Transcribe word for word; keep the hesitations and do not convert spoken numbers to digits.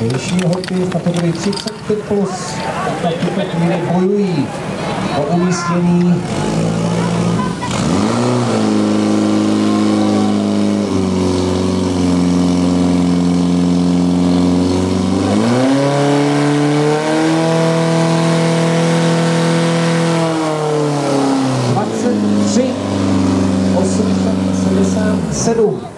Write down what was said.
Nejvyšší horky v kategorii třicet pět plus na tuto chvíli bojují o umístění dvacet tři osm set sedmdesát sedm.